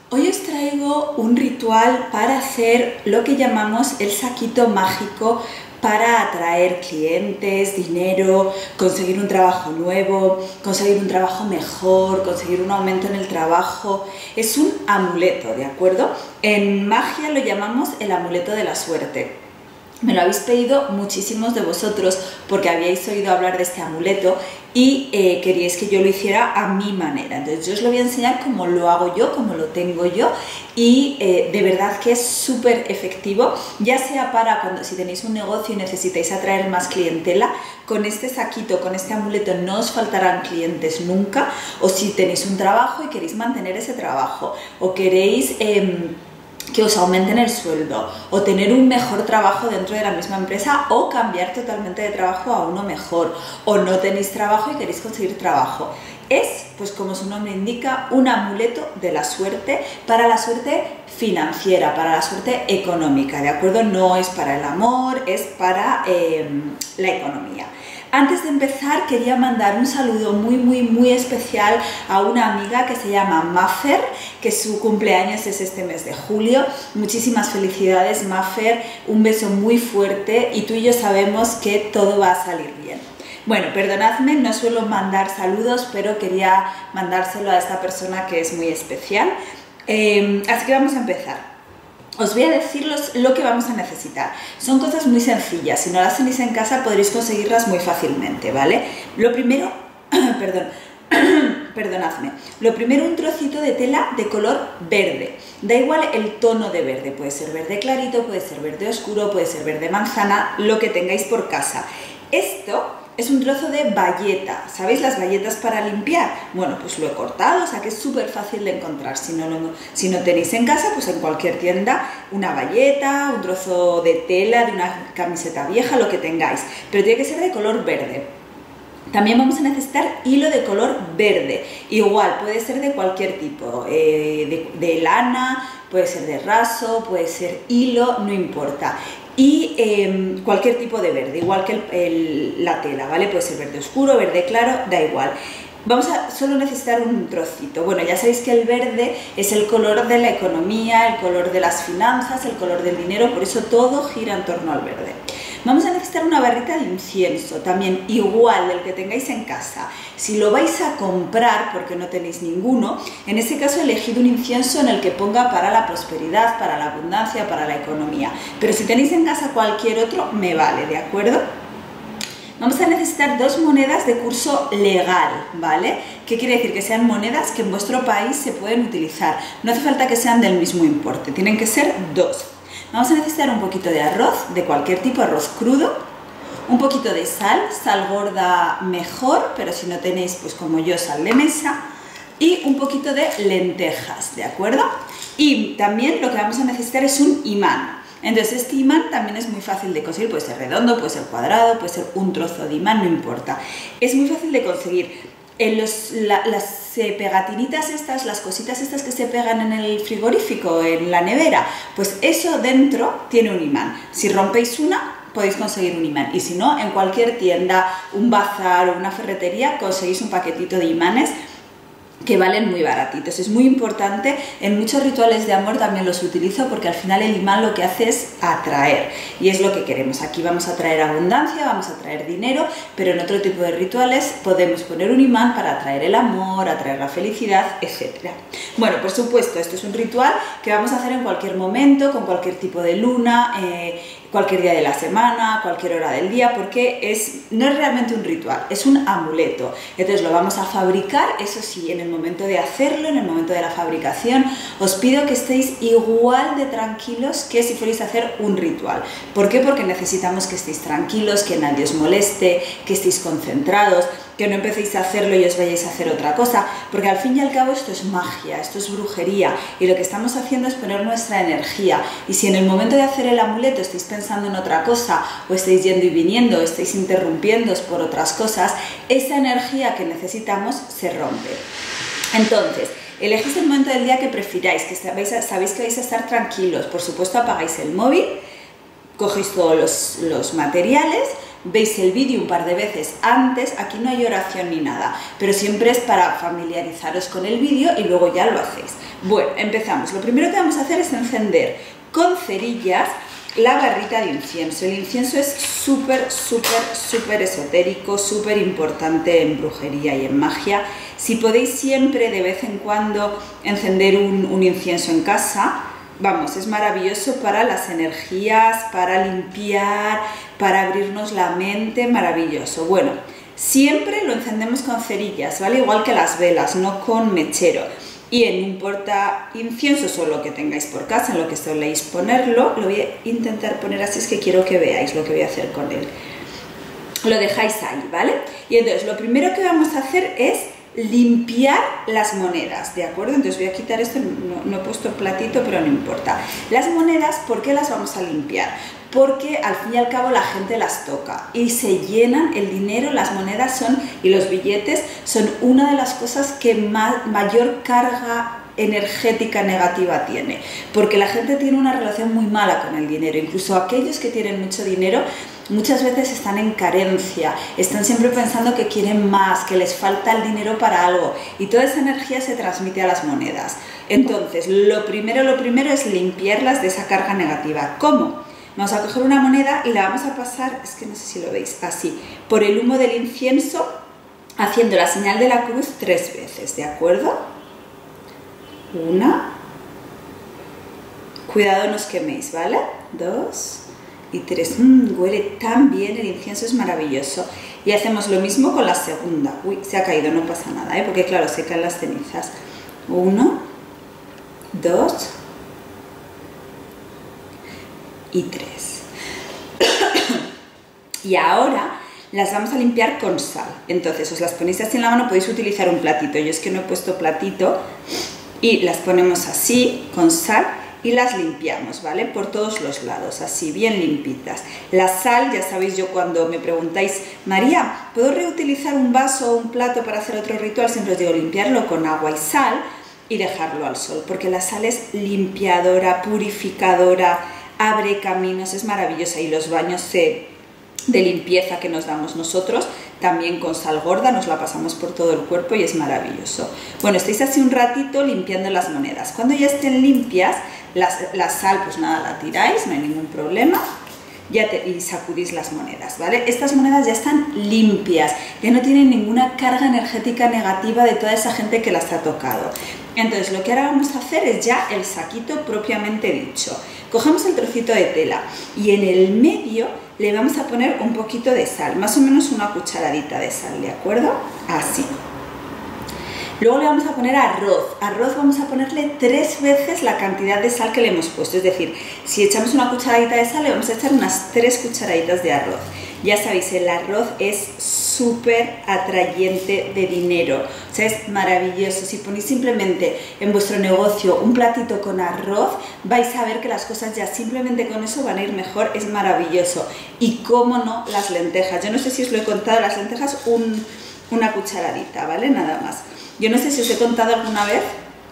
Hoy os traigo un ritual para hacer lo que llamamos el saquito mágico para atraer clientes, dinero, conseguir un trabajo nuevo, conseguir un trabajo mejor, conseguir un aumento en el trabajo. Es un amuleto, ¿de acuerdo? En magia lo llamamos el amuleto de la suerte. Me lo habéis pedido muchísimos de vosotros porque habíais oído hablar de este amuleto y queríais que yo lo hiciera a mi manera. Entonces yo os lo voy a enseñar cómo lo hago yo, cómo lo tengo yo y de verdad que es súper efectivo, ya sea para cuando si tenéis un negocio y necesitáis atraer más clientela, con este saquito, con este amuleto no os faltarán clientes nunca, o si tenéis un trabajo y queréis mantener ese trabajo, o queréis que os aumenten el sueldo o tener un mejor trabajo dentro de la misma empresa o cambiar totalmente de trabajo a uno mejor, o no tenéis trabajo y queréis conseguir trabajo. Es, pues como su nombre indica, un amuleto de la suerte, para la suerte financiera, para la suerte económica, ¿de acuerdo? No es para el amor, es para la economía. Antes de empezar quería mandar un saludo muy especial a una amiga que se llama Mafer, que su cumpleaños es este mes de julio. Muchísimas felicidades, Mafer, un beso muy fuerte y tú y yo sabemos que todo va a salir bien. Bueno, perdonadme, no suelo mandar saludos, pero quería mandárselo a esta persona que es muy especial. Así que vamos a empezar. Os voy a decir lo que vamos a necesitar. Son cosas muy sencillas, si no las tenéis en casa podréis conseguirlas muy fácilmente, ¿vale? Lo primero, perdonadme. Lo primero, un trocito de tela de color verde. Da igual el tono de verde, puede ser verde clarito, puede ser verde oscuro, puede ser verde manzana, lo que tengáis por casa. Esto es un trozo de bayeta, ¿sabéis las bayetas para limpiar? Bueno, pues lo he cortado, o sea que es súper fácil de encontrar. Si no tenéis en casa, pues en cualquier tienda, una bayeta, un trozo de tela, de una camiseta vieja, lo que tengáis. Pero tiene que ser de color verde. También vamos a necesitar hilo de color verde, igual puede ser de cualquier tipo, de lana, puede ser de raso, puede ser hilo, no importa. Y cualquier tipo de verde, igual que la tela, ¿vale? Puede ser verde oscuro, verde claro, da igual. Vamos a solo necesitar un trocito. Bueno, ya sabéis que el verde es el color de la economía, el color de las finanzas, el color del dinero, por eso todo gira en torno al verde. Vamos a necesitar una barrita de incienso, también igual del que tengáis en casa. Si lo vais a comprar porque no tenéis ninguno, en ese caso elegid un incienso en el que ponga para la prosperidad, para la abundancia, para la economía. Pero si tenéis en casa cualquier otro, me vale, ¿de acuerdo? Vamos a necesitar 2 monedas de curso legal, ¿vale? ¿Qué quiere decir? Que sean monedas que en vuestro país se pueden utilizar. No hace falta que sean del mismo importe, tienen que ser 2. Vamos a necesitar un poquito de arroz, de cualquier tipo, arroz crudo, un poquito de sal, sal gorda mejor, pero si no tenéis, pues como yo, sal de mesa, y un poquito de lentejas, ¿de acuerdo? Y también lo que vamos a necesitar es un imán. Entonces este imán también es muy fácil de conseguir, puede ser redondo, puede ser cuadrado, puede ser un trozo de imán, no importa. Es muy fácil de conseguir. Las pegatinitas estas, las cositas estas que se pegan en el frigorífico, en la nevera, pues eso dentro tiene un imán. Si rompéis una, podéis conseguir un imán, y si no, en cualquier tienda, un bazar o una ferretería, conseguís un paquetito de imanes que valen muy baratitos. Es muy importante, en muchos rituales de amor también los utilizo porque al final el imán lo que hace es atraer y es lo que queremos. Aquí vamos a traer abundancia, vamos a traer dinero, pero en otro tipo de rituales podemos poner un imán para atraer el amor, atraer la felicidad, etc. Bueno, por supuesto, esto es un ritual que vamos a hacer en cualquier momento, con cualquier tipo de luna, cualquier día de la semana, cualquier hora del día, porque no es realmente un ritual, es un amuleto. Entonces lo vamos a fabricar, eso sí, en el momento de hacerlo, en el momento de la fabricación, os pido que estéis igual de tranquilos que si fuerais a hacer un ritual. ¿Por qué? Porque necesitamos que estéis tranquilos, que nadie os moleste, que estéis concentrados, que no empecéis a hacerlo y os vayáis a hacer otra cosa, porque al fin y al cabo esto es magia, esto es brujería, y lo que estamos haciendo es poner nuestra energía, y si en el momento de hacer el amuleto estáis pensando en otra cosa, o estáis yendo y viniendo, o estáis interrumpiéndoos por otras cosas, esa energía que necesitamos se rompe. Entonces, elegís el momento del día que prefiráis, que sabéis que vais a estar tranquilos. Por supuesto, apagáis el móvil, cogéis todos los materiales, veis el vídeo un par de veces antes, aquí no hay oración ni nada, pero siempre es para familiarizaros con el vídeo y luego ya lo hacéis. Bueno, empezamos. Lo primero que vamos a hacer es encender con cerillas la barrita de incienso. El incienso es súper esotérico, súper importante en brujería y en magia. Si podéis siempre de vez en cuando encender un incienso en casa, vamos, es maravilloso para las energías, para limpiar, para abrirnos la mente, maravilloso. Bueno, siempre lo encendemos con cerillas, ¿vale? Igual que las velas, no con mechero. Y en un porta inciensos o lo que tengáis por casa, en lo que soléis ponerlo, lo voy a intentar poner así, es que quiero que veáis lo que voy a hacer con él. Lo dejáis ahí, ¿vale? Y entonces lo primero que vamos a hacer es limpiar las monedas, ¿de acuerdo? Entonces voy a quitar esto, no he puesto platito, pero no importa. Las monedas, ¿por qué las vamos a limpiar? Porque al fin y al cabo la gente las toca y se llenan, el dinero, las monedas y los billetes son una de las cosas que mayor carga energética negativa tiene, porque la gente tiene una relación muy mala con el dinero, incluso aquellos que tienen mucho dinero muchas veces están en carencia, están siempre pensando que quieren más, que les falta el dinero para algo y toda esa energía se transmite a las monedas. Entonces, lo primero es limpiarlas de esa carga negativa. ¿Cómo? Vamos a coger una moneda y la vamos a pasar, es que no sé si lo veis, así, por el humo del incienso, haciendo la señal de la cruz 3 veces, ¿de acuerdo? 1, cuidado no os queméis, ¿vale? 2 y 3, huele tan bien, el incienso es maravilloso. Y hacemos lo mismo con la segunda. Uy, se ha caído, no pasa nada, ¿eh? Porque claro, se caen las cenizas. 1, 2 y 3. Y ahora las vamos a limpiar con sal. Entonces os las ponéis así en la mano, podéis utilizar un platito. Yo es que no he puesto platito y las ponemos así con sal y las limpiamos, ¿vale? Por todos los lados, así, bien limpitas. La sal, ya sabéis, yo cuando me preguntáis, María, ¿puedo reutilizar un vaso o un plato para hacer otro ritual? Siempre os digo, limpiarlo con agua y sal y dejarlo al sol, porque la sal es limpiadora, purificadora, abre caminos, es maravillosa. Y los baños de limpieza que nos damos nosotros, también con sal gorda, nos la pasamos por todo el cuerpo y es maravilloso. Bueno, estáis así un ratito limpiando las monedas. Cuando ya estén limpias, la sal, pues nada, la tiráis, no hay ningún problema. Y sacudís las monedas, ¿vale? Estas monedas ya están limpias, ya no tienen ninguna carga energética negativa de toda esa gente que las ha tocado. Entonces, lo que ahora vamos a hacer es ya el saquito propiamente dicho. Cogemos el trocito de tela y en el medio le vamos a poner un poquito de sal, más o menos una cucharadita de sal, ¿de acuerdo? Así. Luego le vamos a poner arroz. Arroz vamos a ponerle 3 veces la cantidad de sal que le hemos puesto. Es decir, si echamos una cucharadita de sal, le vamos a echar unas 3 cucharaditas de arroz. Ya sabéis, el arroz es súper atrayente de dinero. O sea, es maravilloso. Si ponéis simplemente en vuestro negocio un platito con arroz, vais a ver que las cosas ya simplemente con eso van a ir mejor. Es maravilloso. Y cómo no, las lentejas. Yo no sé si os lo he contado, las lentejas una cucharadita, ¿vale? Nada más. Yo no sé si os he contado alguna vez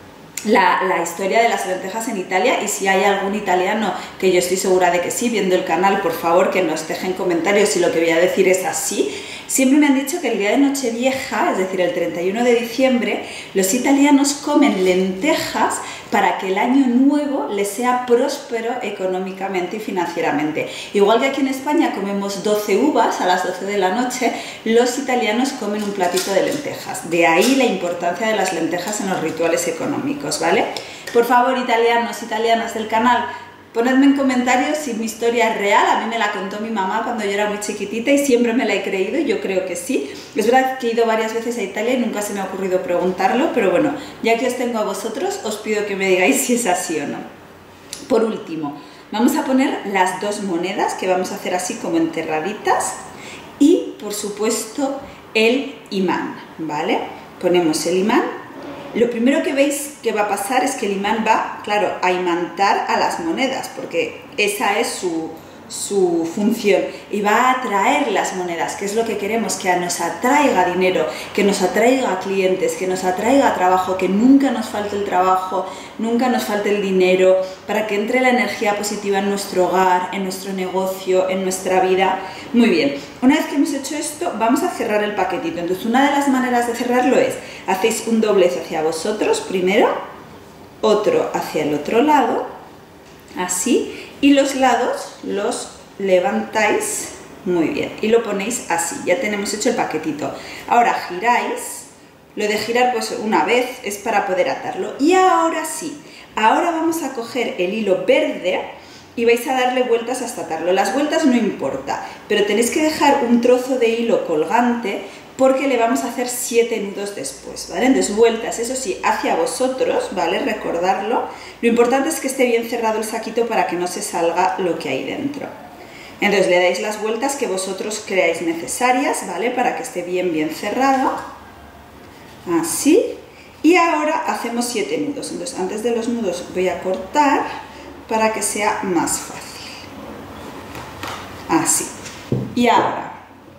la historia de las lentejas en Italia, y si hay algún italiano, que yo estoy segura de que sí, viendo el canal, por favor que nos dejen comentarios si lo que voy a decir es así. Siempre me han dicho que el día de Nochevieja, es decir, el 31 de diciembre, los italianos comen lentejas para que el año nuevo les sea próspero económicamente y financieramente. Igual que aquí en España comemos 12 uvas a las 12 de la noche, los italianos comen un platito de lentejas. De ahí la importancia de las lentejas en los rituales económicos, ¿vale? Por favor, italianos, italianas del canal, ponedme en comentarios si mi historia es real. A mí me la contó mi mamá cuando yo era muy chiquitita y siempre me la he creído, y yo creo que sí. Es verdad que he ido varias veces a Italia y nunca se me ha ocurrido preguntarlo, pero bueno, ya que os tengo a vosotros, os pido que me digáis si es así o no. Por último, vamos a poner las 2 monedas, que vamos a hacer así como enterraditas, y por supuesto el imán, ¿vale? Ponemos el imán. Lo primero que veis que va a pasar es que el imán va, claro, a imantar a las monedas, porque esa es su función y va a atraer las monedas, que es lo que queremos, que nos atraiga dinero, que nos atraiga clientes, que nos atraiga trabajo, que nunca nos falte el trabajo, nunca nos falte el dinero, para que entre la energía positiva en nuestro hogar, en nuestro negocio, en nuestra vida. Muy bien, una vez que hemos hecho esto, vamos a cerrar el paquetito. Entonces, una de las maneras de cerrarlo es, hacéis un doblez hacia vosotros primero, otro hacia el otro lado, así, y los lados los levantáis muy bien y lo ponéis así. Ya tenemos hecho el paquetito. Ahora giráis. Lo de girar pues una vez es para poder atarlo. Y ahora sí, ahora vamos a coger el hilo verde y vais a darle vueltas hasta atarlo. Las vueltas no importa, pero tenéis que dejar un trozo de hilo colgante porque le vamos a hacer 7 nudos después, ¿vale? Entonces vueltas, eso sí, hacia vosotros, ¿vale? Recordarlo. Lo importante es que esté bien cerrado el saquito para que no se salga lo que hay dentro. Entonces le dais las vueltas que vosotros creáis necesarias, ¿vale? Para que esté bien cerrado. Así. Y ahora hacemos 7 nudos. Entonces antes de los nudos voy a cortar para que sea más fácil. Así. Y ahora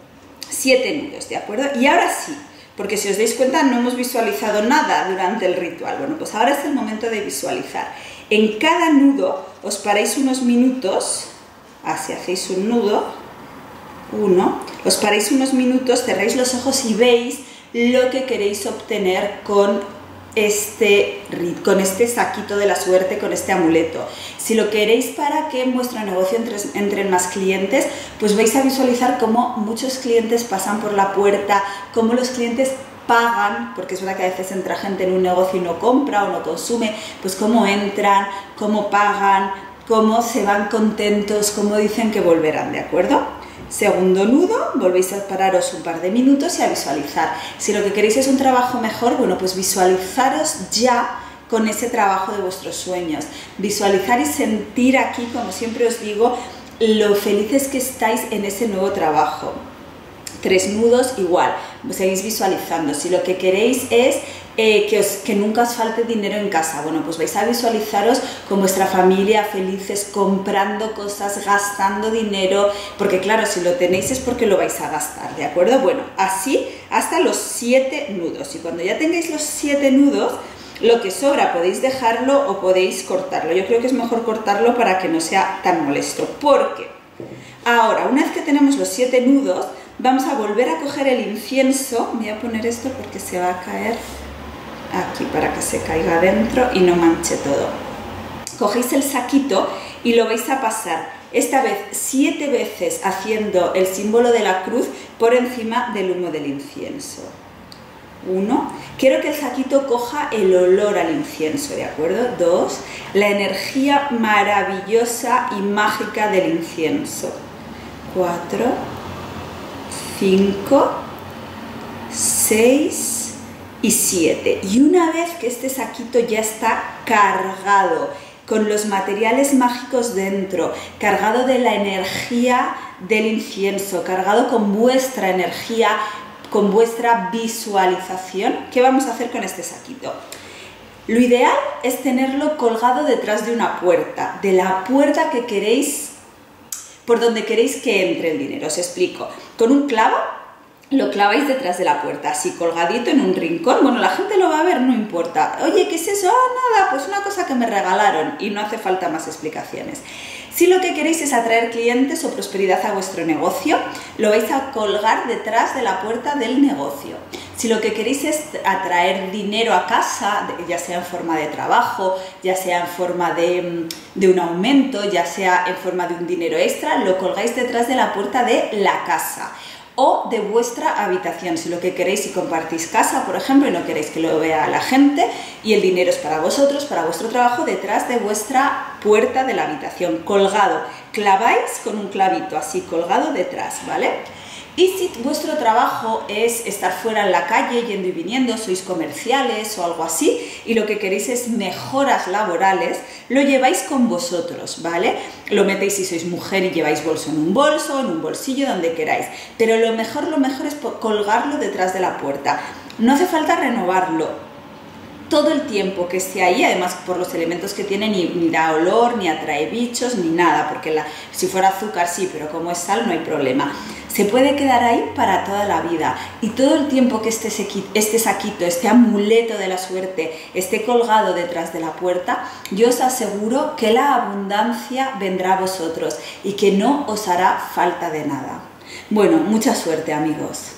7 nudos, ¿de acuerdo? Y ahora sí, porque si os dais cuenta no hemos visualizado nada durante el ritual. Bueno, pues ahora es el momento de visualizar. En cada nudo os paráis unos minutos, así hacéis un nudo, uno, os paráis unos minutos, cerráis los ojos y veis lo que queréis obtener con este saquito de la suerte, con este amuleto. Si lo queréis para que en vuestro negocio entren más clientes, pues vais a visualizar cómo muchos clientes pasan por la puerta, cómo los clientes pagan, porque es verdad que a veces entra gente en un negocio y no compra o no consume, pues cómo entran, cómo pagan, cómo se van contentos, cómo dicen que volverán, ¿de acuerdo? Segundo nudo, volvéis a pararos un par de minutos y a visualizar. Si lo que queréis es un trabajo mejor, bueno, pues visualizaros ya con ese trabajo de vuestros sueños. Visualizar y sentir aquí, como siempre os digo, lo felices que estáis en ese nuevo trabajo. 3 nudos igual, seguís visualizando. Si lo que queréis es que nunca os falte dinero en casa, bueno, pues vais a visualizaros con vuestra familia felices, comprando cosas, gastando dinero, porque claro, si lo tenéis es porque lo vais a gastar, ¿de acuerdo? Bueno, así hasta los 7 nudos, y cuando ya tengáis los 7 nudos, lo que sobra podéis dejarlo o podéis cortarlo. Yo creo que es mejor cortarlo para que no sea tan molesto, porque ahora, una vez que tenemos los 7 nudos, vamos a volver a coger el incienso. Voy a poner esto porque se va a caer aquí para que se caiga dentro y no manche todo. Cogéis el saquito y lo vais a pasar, esta vez 7 veces, haciendo el símbolo de la cruz por encima del humo del incienso. 1. Quiero que el saquito coja el olor al incienso, ¿de acuerdo? 2. La energía maravillosa y mágica del incienso. 4. 5, 6 y 7. Y una vez que este saquito ya está cargado, con los materiales mágicos dentro, cargado de la energía del incienso, cargado con vuestra energía, con vuestra visualización, ¿qué vamos a hacer con este saquito? Lo ideal es tenerlo colgado detrás de una puerta, de la puerta que queréis, por donde queréis que entre el dinero. Os explico. Con un clavo lo claváis detrás de la puerta, así colgadito en un rincón. Bueno, la gente lo va a ver, no importa. Oye, ¿qué es eso? Ah, nada, pues una cosa que me regalaron, y no hace falta más explicaciones. Si lo que queréis es atraer clientes o prosperidad a vuestro negocio, lo vais a colgar detrás de la puerta del negocio. Si lo que queréis es atraer dinero a casa, ya sea en forma de trabajo, ya sea en forma de un aumento, ya sea en forma de un dinero extra, lo colgáis detrás de la puerta de la casa o de vuestra habitación. Si lo que queréis, si compartís casa, por ejemplo, y no queréis que lo vea la gente y el dinero es para vosotros, para vuestro trabajo, detrás de vuestra puerta de la habitación, colgado. Claváis con un clavito así colgado detrás, ¿vale? Y si vuestro trabajo es estar fuera en la calle, yendo y viniendo, sois comerciales o algo así, y lo que queréis es mejoras laborales, lo lleváis con vosotros, ¿vale? Lo metéis si sois mujer y lleváis bolso en un bolsillo, donde queráis. Pero lo mejor es colgarlo detrás de la puerta. No hace falta renovarlo. todo el tiempo que esté ahí, además por los elementos que tiene ni da olor, ni atrae bichos, ni nada, porque si fuera azúcar sí, pero como es sal no hay problema. Se puede quedar ahí para toda la vida y todo el tiempo que este saquito, este amuleto de la suerte esté colgado detrás de la puerta, yo os aseguro que la abundancia vendrá a vosotros y que no os hará falta de nada. Bueno, mucha suerte, amigos.